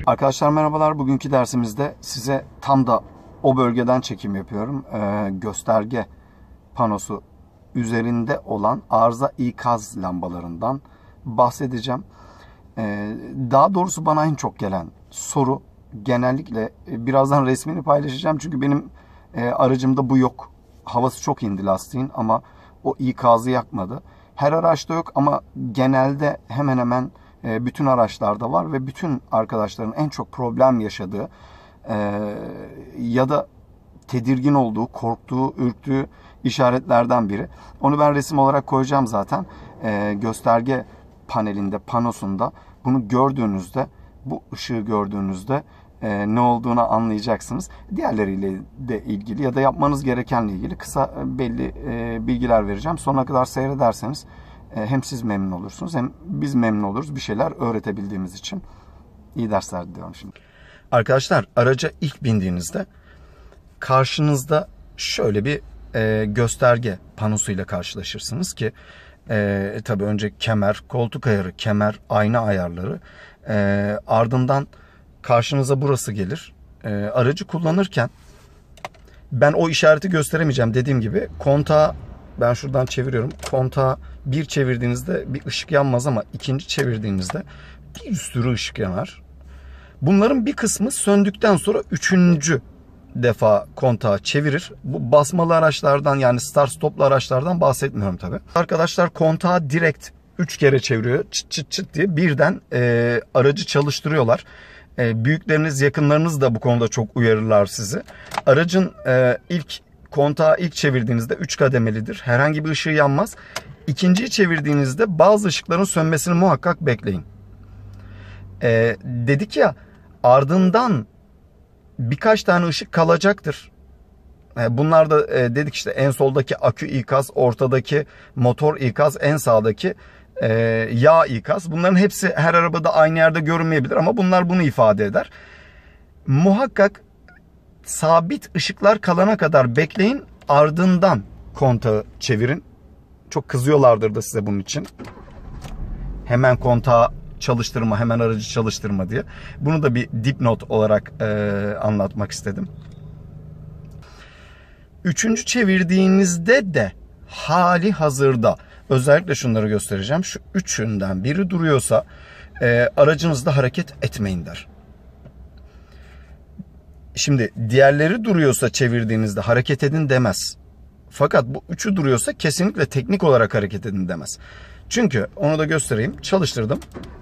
Arkadaşlar merhabalar. Bugünkü dersimizde size tam da o bölgeden çekim yapıyorum. Gösterge panosu üzerinde olan arıza ikaz lambalarından bahsedeceğim. Daha doğrusu bana en çok gelen soru genellikle birazdan resmini paylaşacağım. Çünkü benim aracımda bu yok. Havası çok indi lastiğin ama o ikazı yakmadı. Her araçta yok ama genelde hemen hemen bütün araçlarda var ve bütün arkadaşların en çok problem yaşadığı ya da tedirgin olduğu, korktuğu, ürktüğü işaretlerden biri. Onu ben resim olarak koyacağım zaten. Gösterge panelinde, panosunda bunu gördüğünüzde, bu ışığı gördüğünüzde ne olduğunu anlayacaksınız. Diğerleriyle de ilgili ya da yapmanız gerekenle ilgili kısa belli bilgiler vereceğim. Sonuna kadar seyrederseniz hem siz memnun olursunuz hem biz memnun oluruz bir şeyler öğretebildiğimiz için. İyi dersler diliyorum şimdi. Arkadaşlar araca ilk bindiğinizde karşınızda şöyle bir gösterge panosuyla karşılaşırsınız ki tabii önce kemer, koltuk ayarı, kemer, ayna ayarları, ardından karşınıza burası gelir. Aracı kullanırken ben o işareti gösteremeyeceğim. Dediğim gibi kontağı ben şuradan çeviriyorum. Kontağı bir çevirdiğinizde bir ışık yanmaz ama ikinci çevirdiğinizde bir sürü ışık yanar. Bunların bir kısmı söndükten sonra üçüncü defa kontağı çevirir. Bu basmalı araçlardan yani start stoplu araçlardan bahsetmiyorum tabii. Arkadaşlar kontağı direkt 3 kere çeviriyor. Çıt çıt çıt diye birden aracı çalıştırıyorlar. Büyükleriniz, yakınlarınız da bu konuda çok uyarırlar sizi. Aracın kontağı ilk çevirdiğinizde 3 kademelidir. Herhangi bir ışığı yanmaz. İkinciyi çevirdiğinizde bazı ışıkların sönmesini muhakkak bekleyin. Dedik ya ardından birkaç tane ışık kalacaktır. Bunlar da dedik işte en soldaki akü ikaz, ortadaki motor ikaz, en sağdaki yağ ikaz. Bunların hepsi her arabada aynı yerde görünmeyebilir ama bunlar bunu ifade eder. Muhakkak sabit ışıklar kalana kadar bekleyin, ardından kontağı çevirin. Çok kızıyorlardır da size bunun için. Hemen kontağı çalıştırma, hemen aracı çalıştırma diye. Bunu da bir dipnot olarak anlatmak istedim. Üçüncü çevirdiğinizde de hali hazırda özellikle şunları göstereceğim. Şu üçünden biri duruyorsa aracınızda hareket etmeyin der. Şimdi diğerleri duruyorsa çevirdiğinizde hareket edin demez. Fakat bu üçü duruyorsa kesinlikle teknik olarak hareket edin demez. Çünkü onu da göstereyim. Çalıştırdım.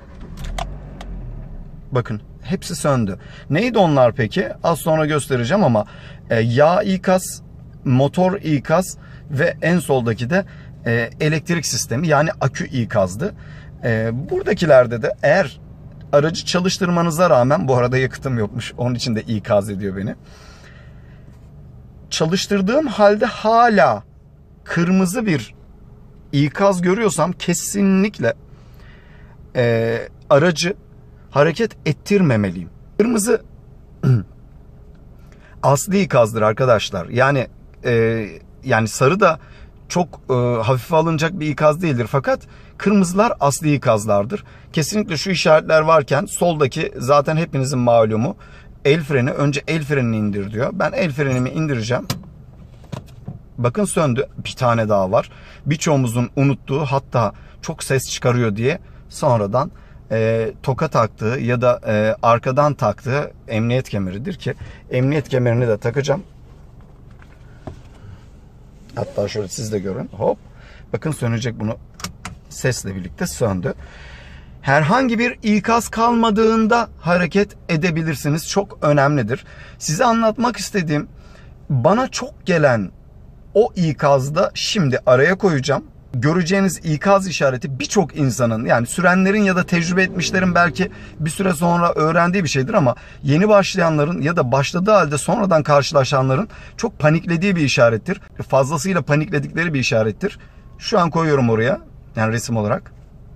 Bakın hepsi söndü. Neydi onlar peki? Az sonra göstereceğim ama yağ ikaz, motor ikaz ve en soldaki de elektrik sistemi yani akü ikazdı. Buradakilerde de eğer aracı çalıştırmanıza rağmen, bu arada yakıtım yokmuş onun için de ikaz ediyor beni. Çalıştırdığım halde hala kırmızı bir ikaz görüyorsam kesinlikle aracı hareket ettirmemeliyim. Kırmızı asli ikazdır arkadaşlar. Yani sarı da çok hafife alınacak bir ikaz değildir. Fakat kırmızılar asli ikazlardır. Kesinlikle şu işaretler varken soldaki zaten hepinizin malumu el freni. Önce el frenini indir diyor. Ben el frenimi indireceğim. Bakın söndü. Bir tane daha var. Birçoğumuzun unuttuğu, hatta çok ses çıkarıyor diye sonradan toka taktığı ya da arkadan taktığı emniyet kemeridir ki emniyet kemerini de takacağım. Hatta şöyle siz de görün. Hop. Bakın sönecek, bunu sesle birlikte söndü. Herhangi bir ikaz kalmadığında hareket edebilirsiniz. Çok önemlidir. Size anlatmak istediğim, bana çok gelen o ikazda şimdi araya koyacağım. Göreceğiniz ikaz işareti birçok insanın, yani sürenlerin ya da tecrübe etmişlerin belki bir süre sonra öğrendiği bir şeydir ama yeni başlayanların ya da başladığı halde sonradan karşılaşanların çok paniklediği bir işarettir. Fazlasıyla panikledikleri bir işarettir. Şu an koyuyorum oraya, yani resim olarak.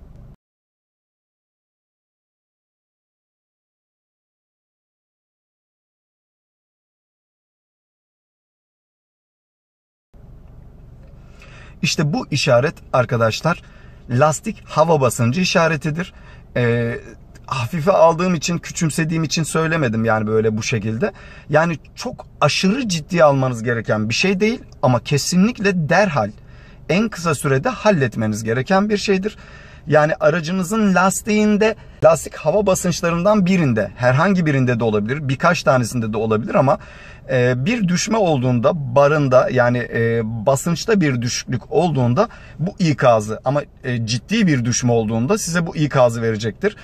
İşte bu işaret arkadaşlar lastik hava basıncı işaretidir. hafife aldığım için, küçümsediğim için söylemedim yani böyle bu şekilde. Yani çok aşırı ciddiye almanız gereken bir şey değil ama kesinlikle derhal en kısa sürede halletmeniz gereken bir şeydir. Yani aracınızın lastiğinde, lastik hava basınçlarından birinde, herhangi birinde de olabilir, birkaç tanesinde de olabilir ama bir düşme olduğunda, barında yani basınçta bir düşüklük olduğunda bu ikazı, ama ciddi bir düşme olduğunda size bu ikazı verecektir.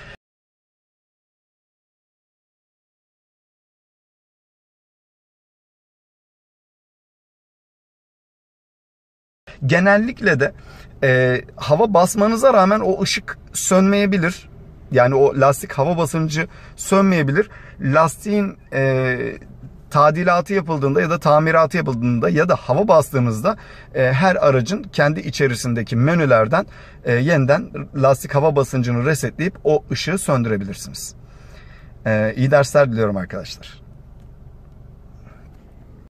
Genellikle de hava basmanıza rağmen o ışık sönmeyebilir. Yani o lastik hava basıncı sönmeyebilir. Lastiğin tadilatı yapıldığında ya da tamiratı yapıldığında ya da hava bastığınızda her aracın kendi içerisindeki menülerden yeniden lastik hava basıncını resetleyip o ışığı söndürebilirsiniz. İyi dersler diliyorum arkadaşlar.